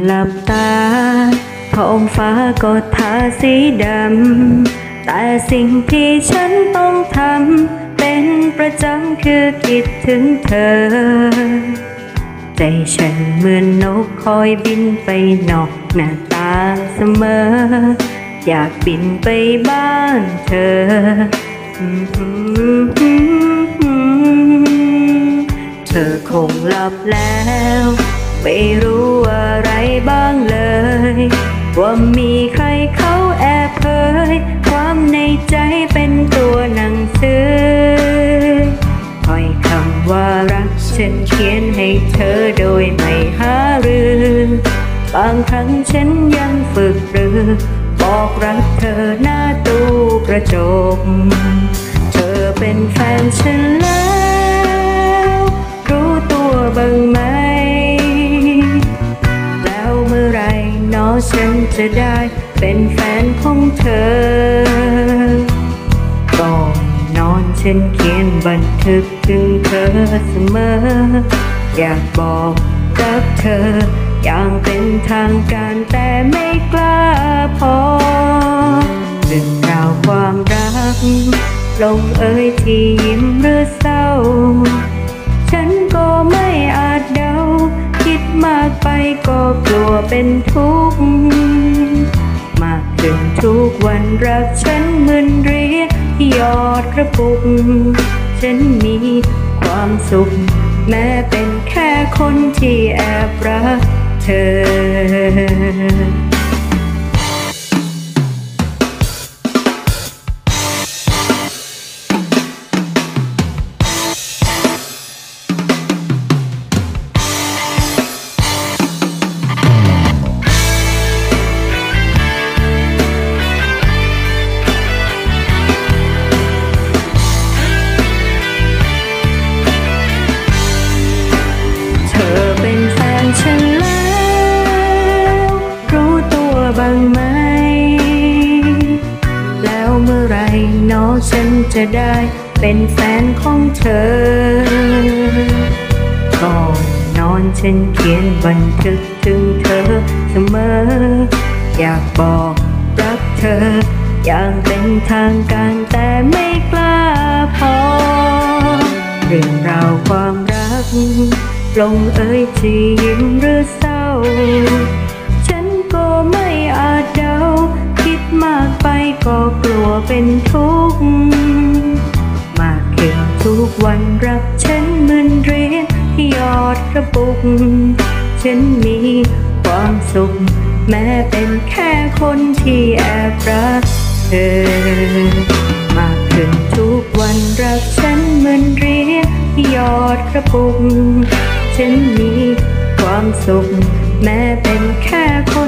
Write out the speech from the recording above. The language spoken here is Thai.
หลับตาท้องฟ้าก็ทาสีดำแต่สิ่งที่ฉันต้องทำเป็นประจำคือคิดถึงเธอใจฉันเหมือนนกคอยบินไปนอกหน้าต่างเสมออยากบินไปบ้านเธอเธอคงหลับแล้วไม่รู้อะไรบ้างเลยว่ามีใครเขาแอบเผยความในใจเป็นตัวหนังสือถ้อยคำว่ารักฉันเขียนให้เธอโดยไม่หารือบางครั้งฉันยังฝึกหรือบอกรักเธอหน้าตู้กระจกเธอเป็นแฟนฉันแล้วรู้ตัวบ้างไหมแล้วเมื่อไรน้อฉันจะได้เป็นแฟนของเธอก่อนนอนฉันเขียนบันทึกถึงเธอเสมออยากบอกรักเธออย่างเป็นทางการแต่ไม่กล้าพอเรื่องราวความรักลงเอยที่ยิ้มหรือเศร้าฉันก็ไม่อาจเดาคิดมากไปก็กลัวเป็นทุกข์มากขึ้นทุกวันรักฉันเหมือนเรียกยอดกระปุกฉันมีความสุขแม้เป็นแค่คนที่แอบรักเธอฉันแล้วรู้ตัวบ้างไหมแล้วเมื่อไรน้อฉันจะได้เป็นแฟนของเธอก่อนนอนฉันเขียนบันทึกถึงเธอเสมออยากบอกรักเธออย่างเป็นทางการแต่ไม่กล้าพอเรื่องราวความรักลงเอยที่ยิ้มหรือเศร้าฉันก็ไม่อาจเดาคิดมากไปก็กลัวเป็นทุกข์มากขึ้นทุกวันรักฉันเหมือนเหรียญที่หยอดกระปุกฉันมีความสุขแม้เป็นแค่คนที่แอบรักเธอมากขึ้นทุกวันรักฉันเหมือนเหรียญที่หยอดกระปุกฉันมีความสุขแม้เป็นแค่ค